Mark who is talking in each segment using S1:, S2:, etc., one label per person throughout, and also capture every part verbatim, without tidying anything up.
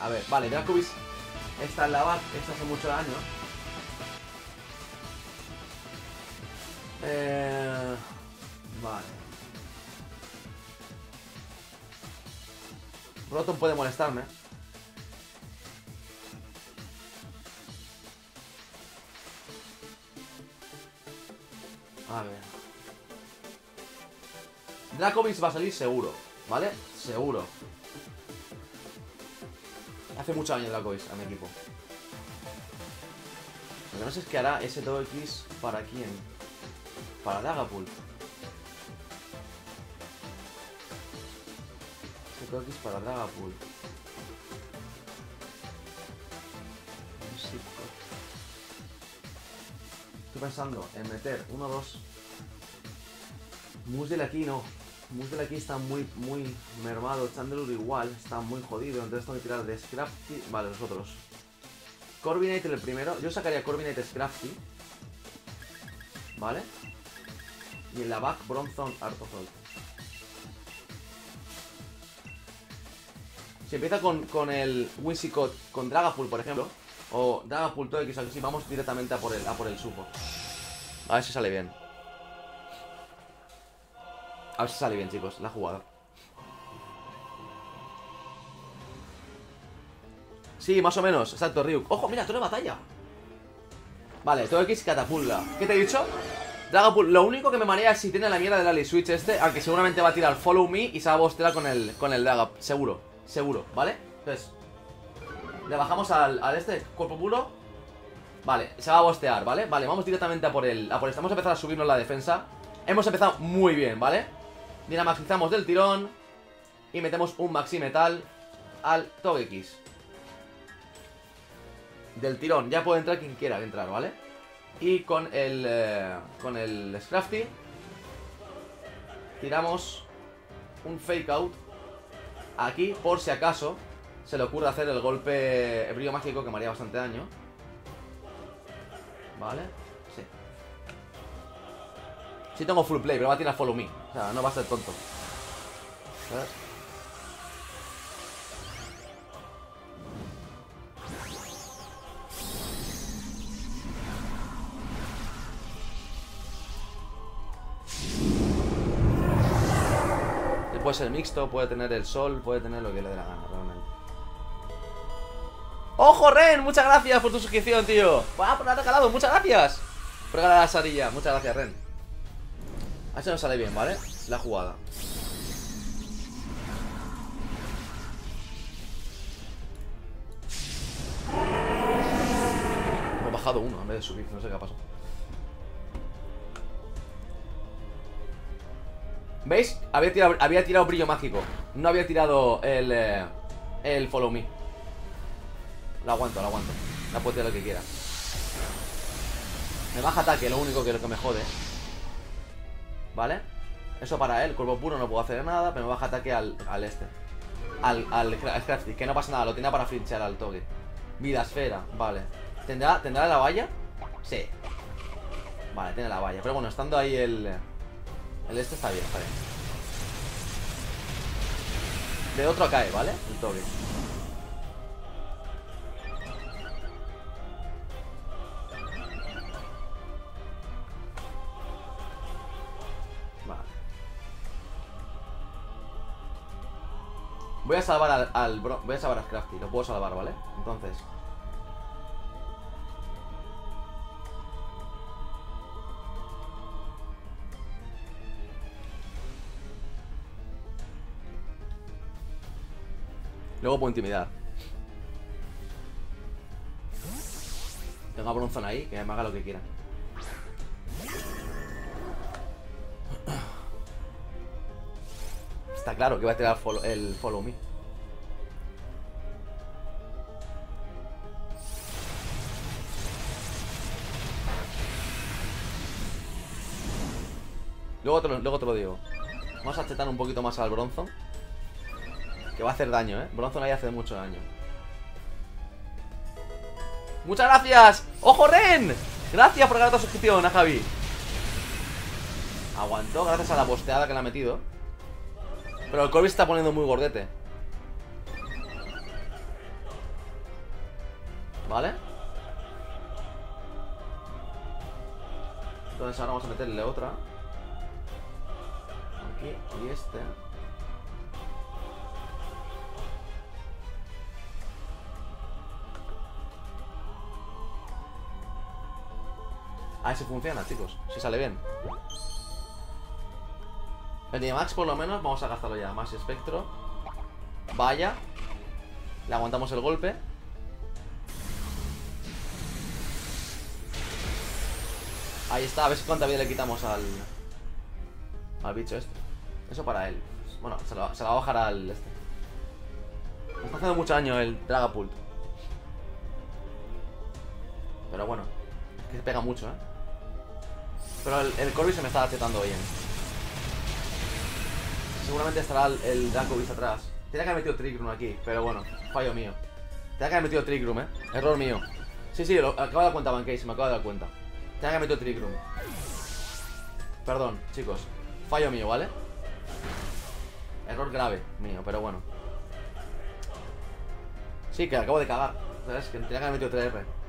S1: A ver, vale, Dracobis está en la back. Esto hace mucho daño. Eh... Vale. Rotom puede molestarme. A ver. Dracobis va a salir seguro, ¿vale? Seguro. Hace mucho daño Dracobis a mi equipo. Lo que no sé es que hará ese todo X para quién. Para Dragapult. Ese todo X para Dragapult. Estoy pensando en meter uno o dos. Musdel aquí no. Musdel aquí está muy, muy mermado. Chandelure igual, está muy jodido. Entonces tengo que tirar de Scrafty. Vale, los otros. Corviknight el primero. Yo sacaría Corviknight Scrafty. Vale. Y en la back Bronzong Artozol. Si empieza con, con el Whimsicott, con Dragapult, por ejemplo, o Dragapult todo X, así, vamos directamente a por el, a por el Supo. A ver si sale bien. A ver si sale bien, chicos, la jugada. Sí, más o menos, exacto, Ryuk. ¡Ojo, mira, torre de batalla! Vale, todo X catapulta. ¿Qué te he dicho? Dragapult, lo único que me marea es si tiene la mierda del Ali Switch este, aunque seguramente va a tirar Follow Me y se va a bostear con el, con el Dragapult, seguro, seguro, ¿vale? Entonces, le bajamos al, al este, cuerpo puro. Vale, se va a bostear, ¿vale? Vale, vamos directamente a por el, a por el. Vamos a empezar a subirnos la defensa. Hemos empezado muy bien, ¿vale? Dynamaxizamos del tirón y metemos un Maxi Metal al Togekiss. Del tirón, ya puede entrar quien quiera entrar, ¿vale? Y con el eh, con el Scrafty tiramos un Fake Out aquí por si acaso se le ocurre hacer el golpe el brillo mágico que me haría bastante daño. Vale, sí. Sí tengo full play, pero va a tirar Follow Me. O sea, no va a ser tonto. ¿Sabes? Puede ser mixto, puede tener el sol, puede tener lo que le dé la gana, realmente. ¡Ojo, Ren! Muchas gracias por tu suscripción, tío. ¡Ah, por haber regalado! ¡Muchas gracias! Por regalar la sarilla. Muchas gracias, Ren. A ver si nos sale bien, ¿vale? La jugada. Hemos bajado uno en vez de subir, no sé qué ha pasado. ¿Veis? Había tirado, había tirado brillo mágico. No había tirado el eh, el Follow Me. Lo aguanto, lo aguanto. La puedo tirar lo que quiera. Me baja ataque, lo único que, lo que me jode. ¿Vale? Eso para él, cuerpo puro no puedo hacer nada. Pero me baja ataque al, al este Al, al, al Scrafty, que no pasa nada. Lo tenía para flinchear al toque. Vida esfera, vale. ¿Tendrá, ¿Tendrá la valla? Sí. Vale, tiene la valla. Pero bueno, estando ahí el El este está bien, está bien. De otro cae, ¿vale? El toque. Vale. Voy a salvar al, al bro, voy a salvar a Scrafty. Lo puedo salvar, ¿vale? Entonces luego puedo intimidar. Tengo a Bronzong ahí, que me haga lo que quiera. Está claro que va a tirar el follow, el follow Me. Luego te lo, luego te lo digo. Vamos a achetar un poquito más al Bronzong, que va a hacer daño, ¿eh? Bronzong ahí hace mucho daño. ¡Muchas gracias! ¡Ojo, Ren! Gracias por ganar tu suscripción a Javi. Aguantó gracias a la posteada que le ha metido. Pero el Corby se está poniendo muy gordete. ¿Vale? Entonces ahora vamos a meterle otra. Aquí y este. A ver si funciona, chicos. Si sale bien. El Dynamax por lo menos vamos a gastarlo ya. Más espectro. Vaya. Le aguantamos el golpe. Ahí está, a ver cuánta vida le quitamos al Al bicho este. Eso para él. Bueno, se la, se la va a bajar al este. Me está haciendo mucho daño el Dragapult. Pero bueno, es que se pega mucho, eh. Pero el, el Corby se me está achetando bien. Seguramente estará el, el Dracovish atrás. Tenía que haber metido Trick Room aquí, pero bueno, fallo mío. Tenía que haber metido Trick Room, eh. Error mío. Sí, sí, lo, acabo de dar cuenta, Bancase, me acabo de dar cuenta. Tenía que haber metido Trick Room. Perdón, chicos. Fallo mío, ¿vale? Error grave mío, pero bueno. Sí, que acabo de cagar. ¿Sabes? Que tenía que haber metido tres R.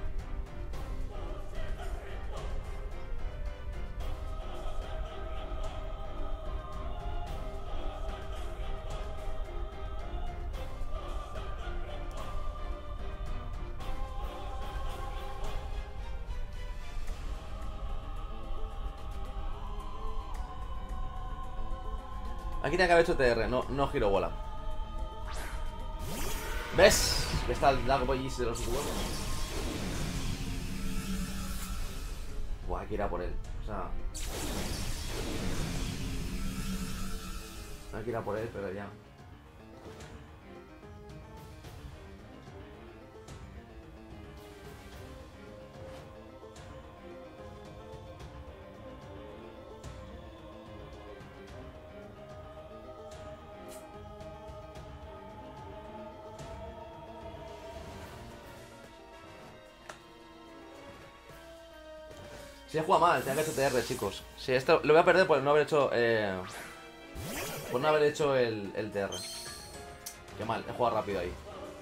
S1: Aquí tiene que haber hecho T R, no, no giro bola. ¿Ves? Que está el Dragapult de los huevos. Buah, hay que ir a por él. O sea, hay que ir a por él, pero ya. Si he jugado mal, tenía que haber hecho T R, chicos. Si esto lo voy a perder por no haber hecho eh, por no haber hecho el, el T R. Qué mal, he jugado rápido ahí.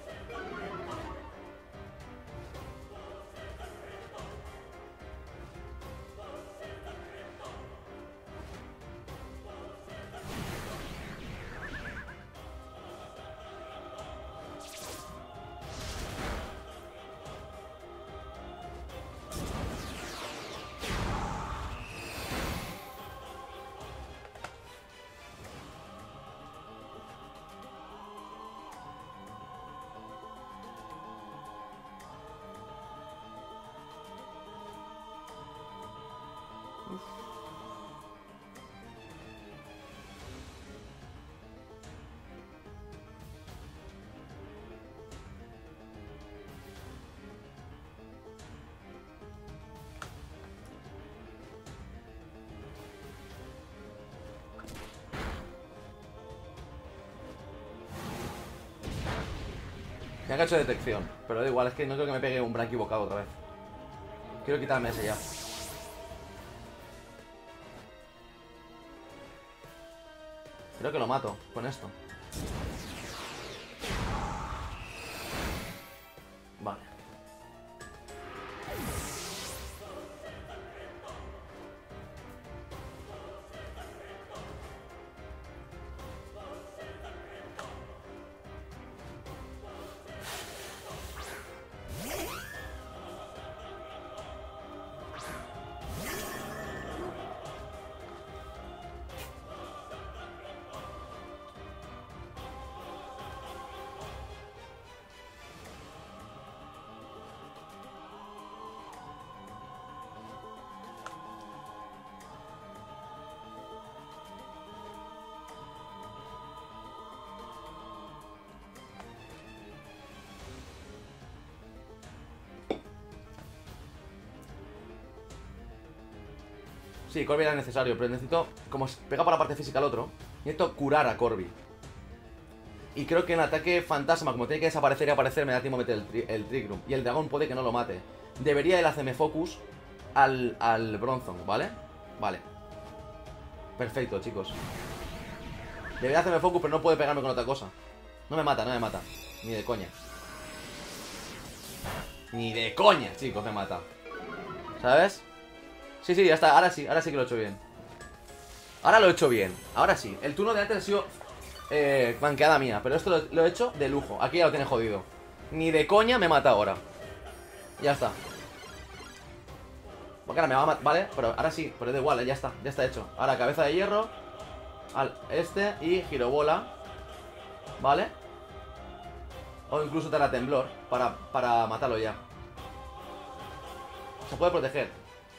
S1: Me han hecho detección, pero da igual, es que no creo que me pegue un brain equivocado otra vez. Quiero quitarme ese ya. Creo que lo mato con esto. Vale. Sí, Corby era necesario, pero necesito, como pega por la parte física al otro, necesito curar a Corby. Y creo que en ataque fantasma, como tiene que desaparecer y aparecer, me da tiempo a meter el, tri el Trick Room. Y el dragón puede que no lo mate. Debería él hacerme focus al, al Bronzong, ¿vale? Vale. Perfecto, chicos. Debería hacerme focus, pero no puede pegarme con otra cosa. No me mata, no me mata. Ni de coña. Ni de coña, chicos, me mata. ¿Sabes? Sí, sí, ya está, ahora sí, ahora sí que lo he hecho bien. Ahora lo he hecho bien, ahora sí. El turno de antes ha sido eh, manqueada mía, pero esto lo, lo he hecho de lujo. Aquí ya lo tiene jodido. Ni de coña me mata ahora. Ya está. Porque ahora me va a matar, ¿vale? Pero ahora sí, pero da igual, ya está, ya está hecho. Ahora cabeza de hierro al este y girobola, ¿vale? O incluso teratemblor para, para matarlo ya. Se puede proteger.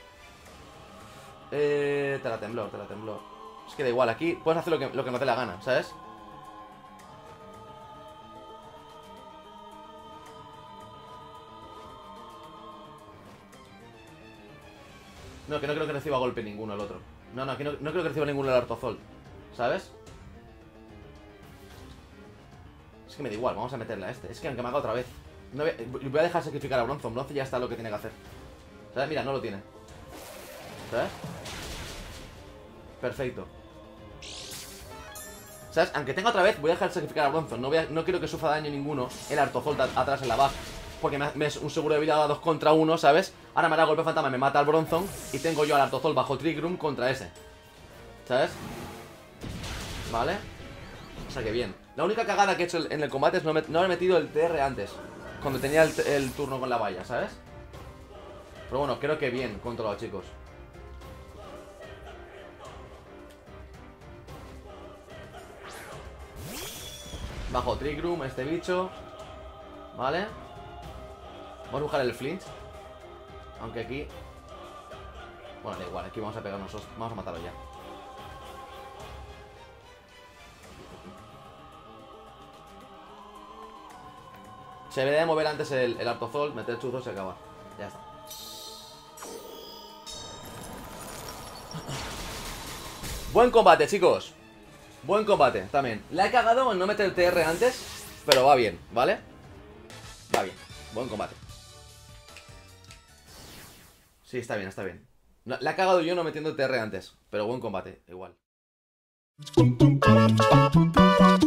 S1: Eh, teratemblor, teratemblor. Es que da igual, aquí puedes hacer lo que, lo que no te la gana, ¿sabes? No, que no creo que reciba golpe ninguno el otro. No, no, que no, no creo que reciba ninguno el Artozol, ¿sabes? Es que me da igual, vamos a meterle a este. Es que aunque me haga otra vez no voy, a, voy a dejar sacrificar a Bronzong. Bronzong ya está lo que tiene que hacer, ¿sabes? Mira, no lo tiene, ¿sabes? Perfecto. ¿Sabes? Aunque tenga otra vez, voy a dejar sacrificar a Bronzong. No, voy a, no quiero que sufra daño ninguno el Artozol atrás en la baja, porque me, me es un seguro de vida a dos contra uno, ¿sabes? Ahora me hará golpe fantasma, me mata al Bronzong y tengo yo al Artozol bajo Trick Room contra ese, ¿sabes? Vale. O sea que bien. La única cagada que he hecho en el combate es no, me, no haber metido el T R antes, cuando tenía el, el turno con la valla, ¿sabes? Pero bueno, creo que bien controlado, chicos. Bajo Trick Room este bicho, ¿vale? Vamos a buscar el flinch. Aunque aquí... Bueno, da igual, aquí vamos a pegarnos. Vamos a matarlo ya. Se debe de mover antes el, el Artozol, meter chuzos y se acaba. Ya está. Buen combate, chicos. Buen combate, también. La he cagado en no meter el T R antes, pero va bien, ¿vale? Va bien, buen combate. Sí, está bien, está bien. La he cagado yo no metiendo el T R antes, pero buen combate, igual.